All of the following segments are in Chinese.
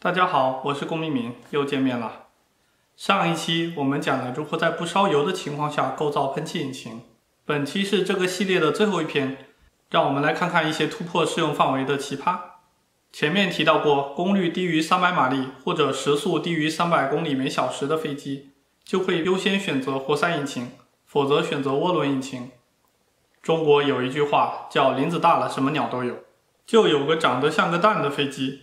大家好，我是龚明明，又见面了。上一期我们讲了如何在不烧油的情况下构造喷气引擎，本期是这个系列的最后一篇，让我们来看看一些突破适用范围的奇葩。前面提到过，功率低于300马力或者时速低于300公里每小时的飞机，就会优先选择活塞引擎，否则选择涡轮引擎。中国有一句话叫林子大了什么鸟都有，就有个长得像个蛋的飞机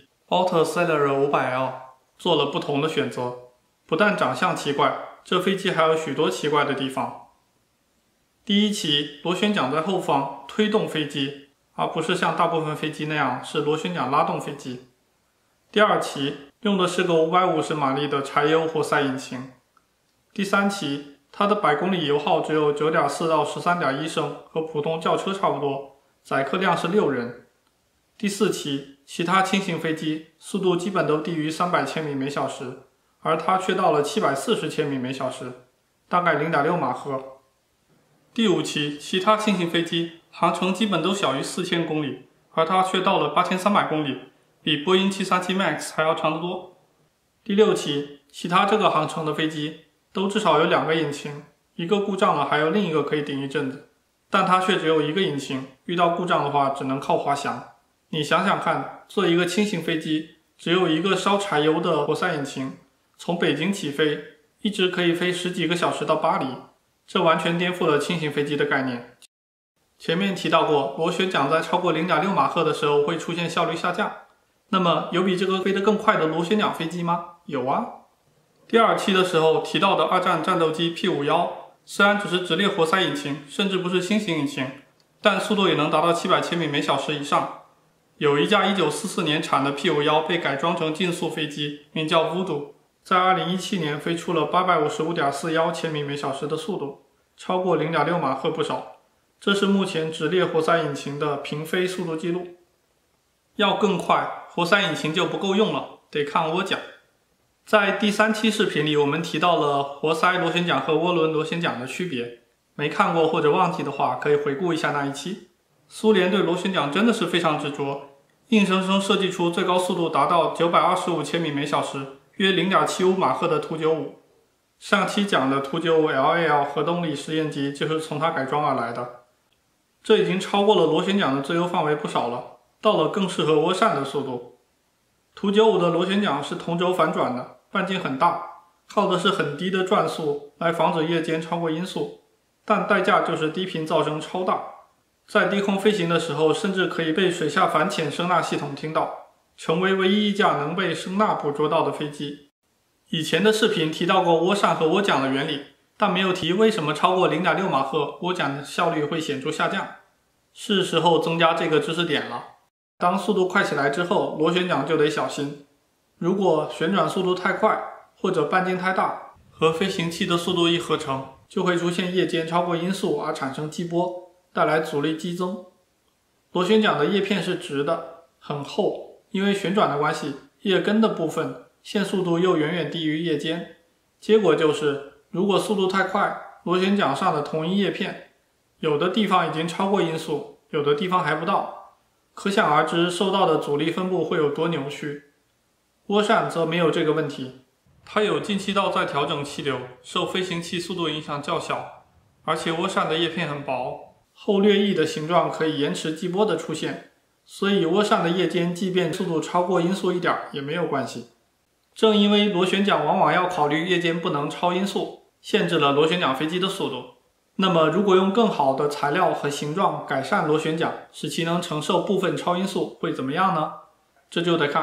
Altair 500L 做了不同的选择，不但长相奇怪，这飞机还有许多奇怪的地方。第一期，螺旋桨在后方推动飞机，而不是像大部分飞机那样是螺旋桨拉动飞机。第二期，用的是个550马力的柴油活塞引擎。第三期，它的百公里油耗只有 9.4 到 13.1 升，和普通轿车差不多，载客量是6人。第四期，其他轻型飞机速度基本都低于300千米每小时，而它却到了740千米每小时，大概 0.6 马赫。第五期，其他轻型飞机航程基本都小于4000公里，而它却到了8300公里，比波音737 MAX 还要长得多。第六期，其他这个航程的飞机都至少有2个引擎，一个故障了还有另一个可以顶一阵子，但它却只有一个引擎，遇到故障的话只能靠滑翔。你想想看，做一个轻型飞机，只有一个烧柴油的活塞引擎，从北京起飞，一直可以飞10几个小时到巴黎，这完全颠覆了轻型飞机的概念。前面提到过，螺旋桨在超过 0.6 马赫的时候会出现效率下降。那么有比这个飞得更快的螺旋桨飞机吗？有啊。第二期的时候提到的二战战斗机 P51， 虽然只是直列活塞引擎，甚至不是新型引擎，但速度也能达到700千米每小时以上。有一架1944年产的 P51 被改装成竞速飞机，名叫 Voodoo， 在2017年飞出了 855.41 千米每小时的速度，超过 0.6 马赫不少。这是目前直列活塞引擎的平飞速度记录。要更快，活塞引擎就不够用了，得看涡桨。在第3期视频里，我们提到了活塞螺旋桨和涡轮螺旋桨的区别，没看过或者忘记的话，可以回顾一下那一期。苏联对螺旋桨真的是非常执着，硬生生设计出最高速度达到925千米每小时，约 0.75 马赫的图95。上期讲的图95 LAL 核动力实验机就是从它改装而来的。这已经超过了螺旋桨的最优范围不少了，到了更适合涡扇的速度。图95的螺旋桨是同轴反转的，半径很大，靠的是很低的转速来防止夜间超过音速，但代价就是低频噪声超大。在低空飞行的时候，甚至可以被水下反潜声呐系统听到，成为唯一一架能被声呐捕捉到的飞机。以前的视频提到过涡扇和涡桨的原理，但没有提为什么超过 0.6 马赫涡桨的效率会显著下降。是时候增加这个知识点了。当速度快起来之后，螺旋桨就得小心。如果旋转速度太快，或者半径太大，和飞行器的速度一合成，就会出现夜间超过音速而产生激波，带来阻力激增。螺旋桨的叶片是直的，很厚，因为旋转的关系，叶根的部分线速度又远远低于叶尖。结果就是，如果速度太快，螺旋桨上的同一叶片，有的地方已经超过音速，有的地方还不到，可想而知受到的阻力分布会有多扭曲。涡扇则没有这个问题，它有进气道在调整气流，受飞行器速度影响较小，而且涡扇的叶片很薄，后掠翼的形状可以延迟激波的出现，所以涡扇的叶尖即便速度超过音速一点也没有关系。正因为螺旋桨往往要考虑夜间不能超音速，限制了螺旋桨飞机的速度。那么如果用更好的材料和形状改善螺旋桨，使其能承受部分超音速，会怎么样呢？这就得看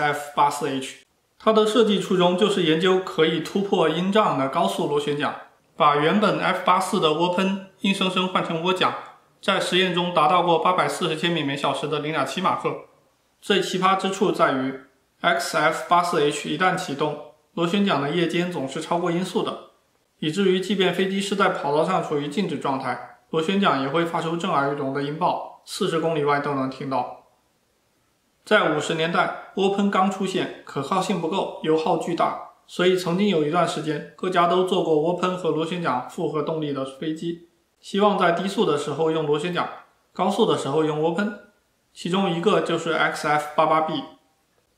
XF84H。 它的设计初衷就是研究可以突破音障的高速螺旋桨，把原本 F84 的涡喷硬生生换成涡桨，在实验中达到过840千米每小时的 0.7 马赫。最奇葩之处在于 XF84H 一旦启动，螺旋桨的叶尖总是超过音速的，以至于即便飞机是在跑道上处于静止状态，螺旋桨也会发出震耳欲聋的音爆，40公里外都能听到。在50年代，涡喷刚出现，可靠性不够，油耗巨大，所以曾经有一段时间，各家都做过涡喷和螺旋桨复合动力的飞机，希望在低速的时候用螺旋桨，高速的时候用涡喷。其中一个就是 XF88B。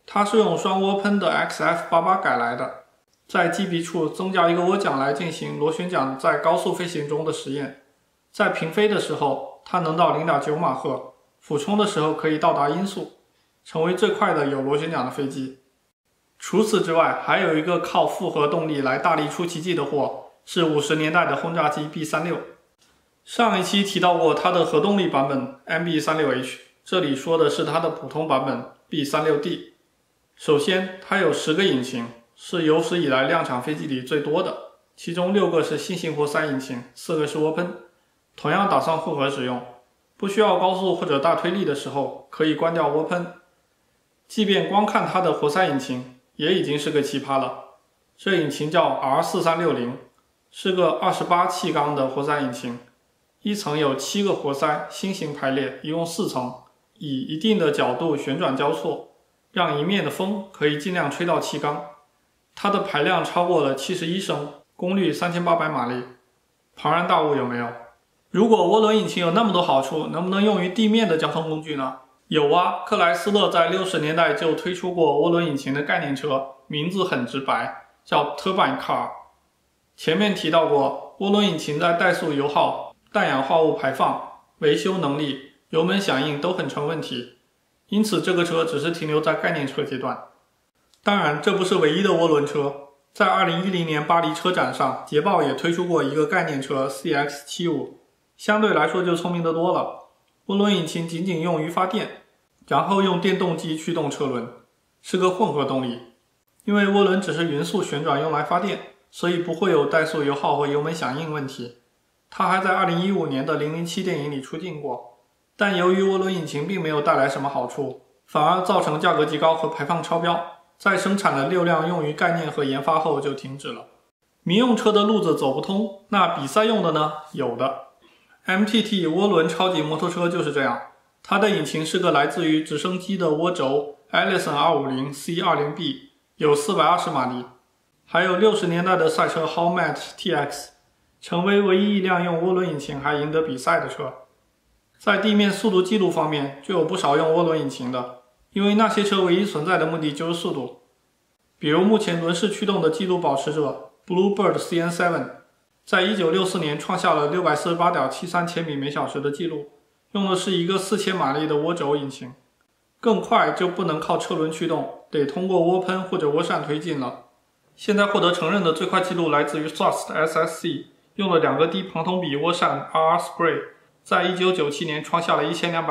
它是用双涡喷的 XF88 改来的，在机鼻处增加一个涡桨来进行螺旋桨在高速飞行中的实验。在平飞的时候，它能到 0.9 马赫，俯冲的时候可以到达音速，成为最快的有螺旋桨的飞机。除此之外，还有一个靠复合动力来大力出奇迹的货，是50年代的轰炸机 B36。上一期提到过它的核动力版本 MB36H， 这里说的是它的普通版本 B36D。首先，它有10个引擎，是有史以来量产飞机里最多的，其中6个是新型活塞引擎，4个是涡喷，同样打算混合使用。不需要高速或者大推力的时候，可以关掉涡喷。即便光看它的活塞引擎，也已经是个奇葩了。这引擎叫 R4360， 是个28气缸的活塞引擎，一层有7个活塞，星形排列，一共4层，以一定的角度旋转交错，让一面的风可以尽量吹到气缸。它的排量超过了71升，功率3800马力。庞然大物有没有？如果涡轮引擎有那么多好处，能不能用于地面的交通工具呢？有啊，克莱斯勒在60年代就推出过涡轮引擎的概念车，名字很直白，叫 Turbine Car。前面提到过，涡轮引擎在怠速油耗、氮氧化物排放、维修能力、油门响应都很成问题，因此这个车只是停留在概念车阶段。当然，这不是唯一的涡轮车，在2010年巴黎车展上，捷豹也推出过一个概念车 CX75， 相对来说就聪明得多了。涡轮引擎仅仅用于发电，然后用电动机驱动车轮，是个混合动力。因为涡轮只是匀速旋转用来发电，所以不会有怠速油耗和油门响应问题。它还在2015年的007电影里出镜过，但由于涡轮引擎并没有带来什么好处，反而造成价格极高和排放超标，在生产了6辆用于概念和研发后就停止了。民用车的路子走不通，那比赛用的呢？有的。MTT 涡轮超级摩托车就是这样，它的引擎是个来自于直升机的涡轴 Allison 250 C20B， 有420马力。还有60年代的赛车 Howmet TX， 成为唯一一辆用涡轮引擎还赢得比赛的车。在地面速度记录方面，就有不少用涡轮引擎的，因为那些车唯一存在的目的就是速度。比如目前轮式驱动的纪录保持者 Bluebird CN7， 在1964年创下了 648.73 千米每小时的记录，用的是一个4000马力的涡轴引擎。更快就不能靠车轮驱动，得通过涡喷或者涡扇推进了。现在获得承认的最快记录来自于 Thrust SSC， 用了2个低庞通比涡扇 RR Spray， 在1997年创下了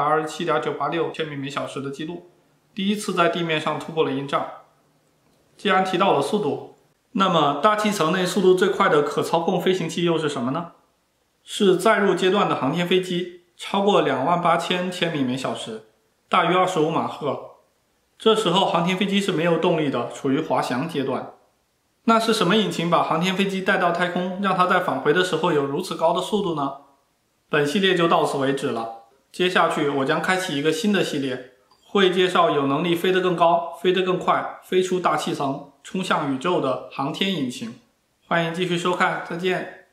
1227.986 千米每小时的记录，第一次在地面上突破了1丈。既然提到了速度，那么大气层内速度最快的可操控飞行器又是什么呢？是载入阶段的航天飞机，超过28000千米每小时，大于25马赫。这时候航天飞机是没有动力的，处于滑翔阶段。那是什么引擎把航天飞机带到太空，让它在返回的时候有如此高的速度呢？本系列就到此为止了，接下去我将开启一个新的系列，会介绍有能力飞得更高、飞得更快、飞出大气层、冲向宇宙的航天引擎。欢迎继续收看，再见。